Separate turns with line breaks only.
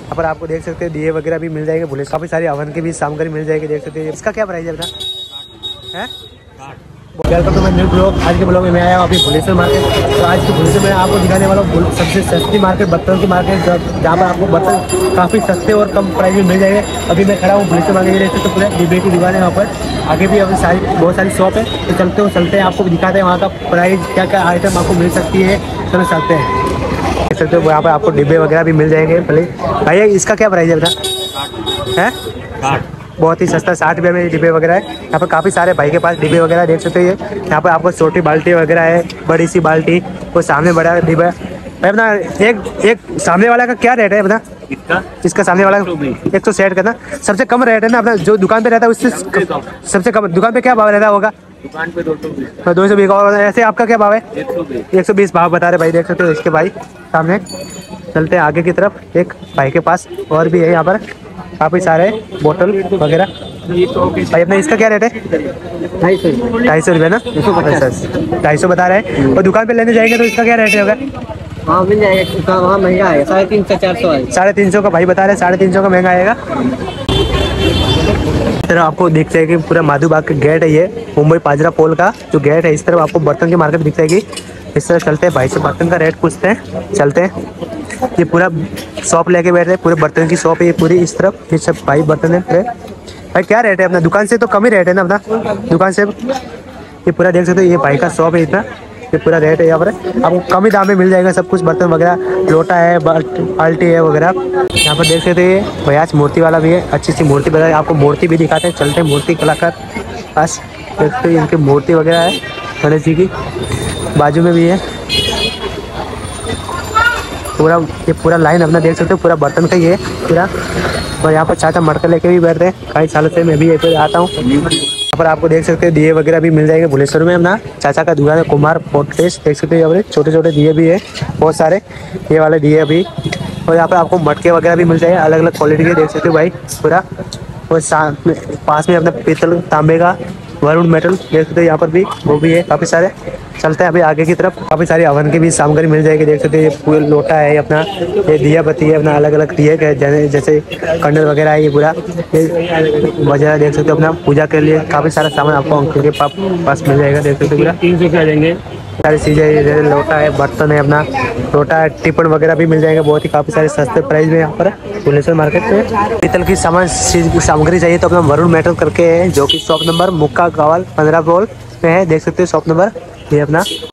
यहाँ पर आपको देख सकते हैं दिए वगैरह भी मिल जाएंगे, भुले काफ़ी सारी हवन की भी सामग्री मिल जाएगी, देख सकते हैं। इसका क्या प्राइस है बता है? Welcome to my new blog. आज के ब्लॉग में मैं आया हूँ अभी भुलेश्वर मार्केट। तो आज के भुलेश्वर में आपको दिखाने वाला हूँ सबसे सस्ती मार्केट, बर्तन की मार्केट, जहाँ पर आपको बर्तन काफ़ी सस्ते और कम प्राइस में मिल जाएंगे। अभी मैं खड़ा हूँ भुलेश्वर मार्केट, देख सकते पूरे डिब्बे की दुकान है वहाँ पर। आगे भी अभी बहुत सारी शॉप है, तो चलते हैं आपको दिखाते हैं वहाँ का प्राइस, क्या क्या आइटम आपको मिल सकती है। चलो चलते हैं। देख सकते हो यहाँ पर आपको डिब्बे वगैरह भी मिल जाएंगे। भले भैया इसका क्या प्राइस है बता है? बहुत ही सस्ता 60 रुपये में डिब्बे वगैरह है। यहाँ पर काफ़ी सारे भाई के पास डिब्बे वगैरह देख सकते हैं। यहाँ पर आपको छोटी बाल्टी वगैरह है, बड़ी सी बाल्टी, वो सामने बड़ा डिब्बा है भाई अपना। एक सामने वाला का क्या रेट है अपना? इसका सामने वाला 160 करना सबसे कम रेट है ना अपना, जो दुकान पे रहता है उससे सबसे कम। दुकान पे क्या भाव रहता होगा?
दुकान पे 220।
220। और ऐसे आपका क्या भाव है? 120 भाव बता रहे भाई, देख सकते हो इसके भाई सामने। चलते हैं आगे की तरफ, एक भाई के पास और भी है यहाँ पर काफ़ी सारे बोतल वगैरह। भाई अपना इसका क्या रेट है? 250 रुपये ना? 250 बता रहे हैं। और दुकान पे लेने जाएंगे तो इसका क्या रेट होगा?
हाँ मिल जाएगा, वहाँ महंगा है 350 400 है।
350 का भाई बता रहे हैं, 350 का महंगा आएगा। इस तरह आपको दिख जाएगी पूरा माधुबाग का गेट है, ये मुंबई पाजरा पोल का जो गेट है। इस तरफ आपको बर्तन की मार्केट दिख जाएगी। इस तरह चलते हैं भाई से बर्तन का रेट पूछते हैं, चलते हैं। ये पूरा शॉप लेके बैठ रहे हैं, पूरे बर्तन की शॉप है ये पूरी। इस तरफ ये सब भाई बर्तन है। भाई क्या रेट है अपना? दुकान से तो कम ही रेट है ना अपना, दुकान से। ये पूरा देख सकते हो, ये भाई का शॉप है इतना, ये पूरा रेट है यहाँ पर। आपको कम ही दाम में मिल जाएगा सब कुछ, बर्तन वगैरह, लोटा है, बाल्टी है वगैरह। यहाँ पर देख सकते हैं भैया मूर्ति वाला भी है, अच्छी सी मूर्ति बताए आपको। मूर्ति भी दिखाते हैं, चलते हैं मूर्ति कलाकार पास। देखते हैं इनकी मूर्ति वगैरह है, गणेश जी की बाजू में भी है पूरा। ये पूरा लाइन अपना देख सकते हो, पूरा बर्तन का ही है पूरा। और यहाँ पर चाचा मटका लेके भी बैठते हैं, कई सालों से मैं भी यहाँ पर आता हूँ। यहाँ पर आपको देख सकते हैं दिए वगैरह भी मिल जाएंगे भुलेश्वर में। अपना चाचा का दुकान है कुमार पोर्ट्रेस, देख सकते हैं यहाँ पर छोटे छोटे दिए भी है बहुत सारे, ये वाले दिए अभी। और यहाँ पर आपको मटके वगैरह भी मिल जाएंगे अलग अलग क्वालिटी के, देख सकते हो भाई पूरा। और पास में अपना पीतल तांबे का वरुण मेटल देख सकते हो, यहाँ पर भी वो भी है काफ़ी सारे। चलते हैं अभी आगे की तरफ, काफ़ी सारी हवन की भी सामग्री मिल जाएगी, देख सकते हैं। ये पूरा लोटा है अपना, ये दिया बत्ती है अपना, अलग अलग दिए के जैसे कंडल वगैरह है, ये पूरा वगैरह देख सकते हो। अपना पूजा के लिए काफ़ी सारा सामान आपको अंकल के पास मिल जाएगा, देख सकते हो पूरा। 300 के आ जाएंगे सारी चीज़ें। जैसे लोटा है, बर्तन है अपना, लोटा है, टिफिन वगैरह भी मिल जाएगा बहुत ही काफ़ी सारे सस्ते प्राइस में यहाँ पर भुलेश्वर मार्केट में। पीतल की सामग्री चाहिए तो अपना वरुण मेटल करके है, जो कि शॉप नंबर मुक्का गावल 15 बोल में है, देख सकते हो शॉप नंबर ये अपना।